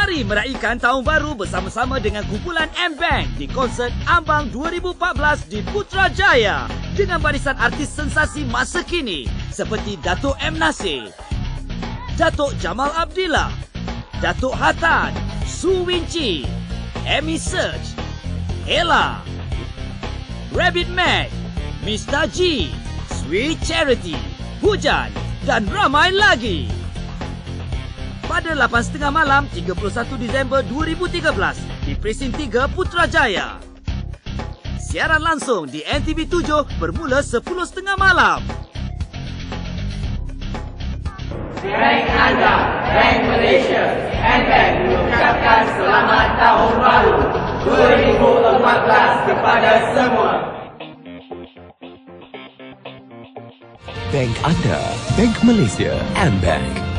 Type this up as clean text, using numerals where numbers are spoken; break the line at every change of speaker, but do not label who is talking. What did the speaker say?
Mari meraihkan tahun baru bersama-sama dengan kumpulan M-Bank di konsert Ambang 2014 di Putrajaya dengan barisan artis sensasi masa kini seperti Datuk M. Nasir, Datuk Jamal Abdillah, Datuk Hatan, Su Winci, Amy Search, Ella, Rabbit Mac, Mr. G, Sweet Charity, Hujan dan ramai lagi. Pada 8.30 malam 31 Disember 2013 di Presin 3 Putrajaya. Siaran langsung di NTV 7 bermula 10.30 malam.
Bank anda, Bank Malaysia, M-Bank mengucapkan selamat tahun baru 2014 kepada semua.
Bank anda, Bank Malaysia, M-Bank.